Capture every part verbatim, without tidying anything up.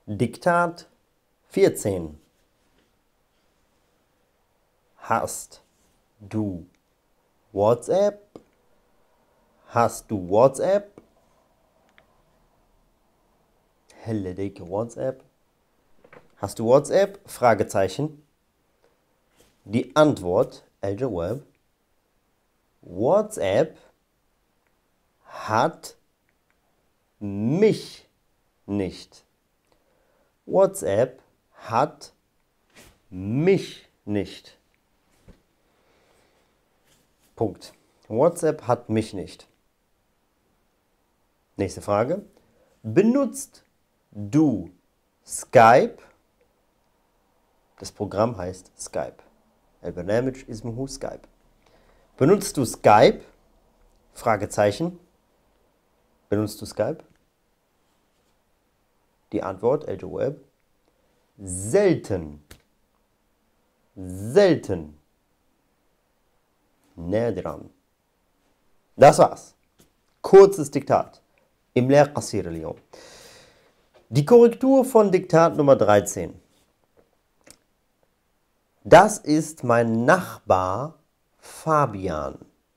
Diktat vierzehn. Hast du WhatsApp? Hast du WhatsApp? هل لديك WhatsApp? Hast du WhatsApp? Fragezeichen. Die Antwort, الجواب, WhatsApp hat mich nicht. WhatsApp hat mich nicht. Punkt. WhatsApp hat mich nicht. Nächste Frage. Benutzt du Skype? Das Programm heißt Skype. البرنامج اسمه Skype. Benutzt du Skype? Fragezeichen. Benutzt du Skype? Die Antwort, الجواب, selten. Selten. نادرا. Das war's. Kurzes Diktat. إملاء قصير اليوم. Die Korrektur von Diktat Nummer dreizehn. Das ist mein Nachbar Fabian.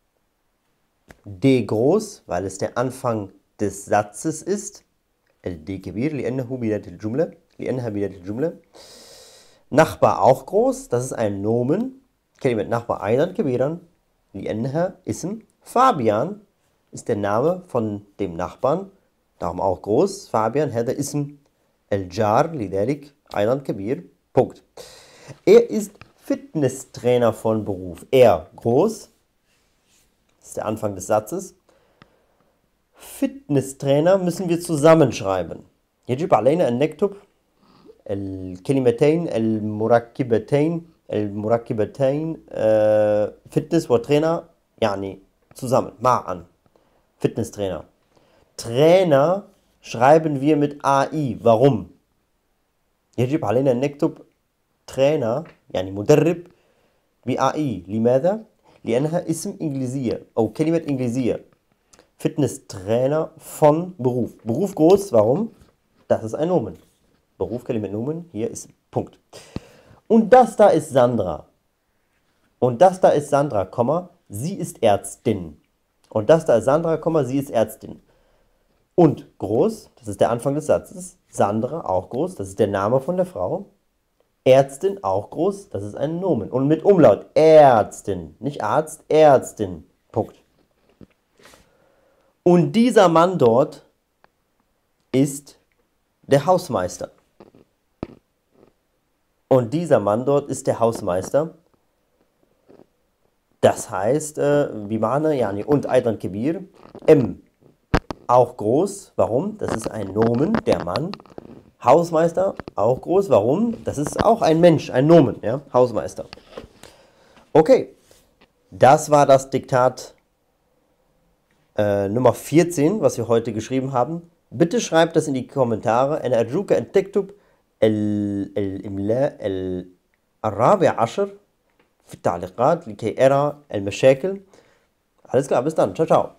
D groß, weil es der Anfang des Satzes ist. D كبير لأنه بداية الجملة. لأنها بداية الجملة. Nachbar auch groß, das ist ein Nomen. كلمة Nachbar أيضا كبيرا لأنها اسم. Fabian ist der Name von dem Nachbarn, darum auch groß. Fabian هذا اسم الجار لذلك أيضا كبير. Punkt. Er ist Fitnesstrainer von Beruf. Er, groß, das ist der Anfang des Satzes. Fitnesstrainer müssen wir zusammenschreiben. يجب علينا أن نكتب الكلمتين المركبتين المركبتين Fitness وترينر يعني zusammen, معا. Fitnesstrainer. Trainer schreiben wir mit A I. Warum? يجب علينا أن نكتب Trainer يعني مدرب بآ إي. لماذا؟ لأنها اسم إنجليزية أو كلمة إنجليزية. Fitnesstrainer von Beruf. Beruf groß, warum? Das ist ein Nomen. Beruf, Kalimat Nomen, hier ist Punkt. Und das da ist Sandra. Und das da ist Sandra, Komma, sie ist Ärztin. Und das da ist Sandra, Komma, sie ist Ärztin. Und groß, das ist der Anfang des Satzes. Sandra, auch groß, das ist der Name von der Frau. Ärztin, auch groß, das ist ein Nomen. Und mit Umlaut, Ärztin, nicht Arzt, Ärztin. Punkt. Und dieser Mann dort ist der Hausmeister. Und dieser Mann dort ist der Hausmeister. Das heißt, wie meine, yani und Aidan Kebir, M, auch groß. Warum? Das ist ein Nomen, der Mann. Hausmeister, auch groß. Warum? Das ist auch ein Mensch, ein Nomen, ja? Hausmeister. Okay, das war das Diktat äh, Nummer vierzehn, was wir heute geschrieben haben. Bitte schreibt das in die Kommentare. أنا أرجوك أن تكتب الإملاء الرابع عشر في التعليقات لكي أرى المشاكل. Alles klar, bis dann. Ciao, ciao.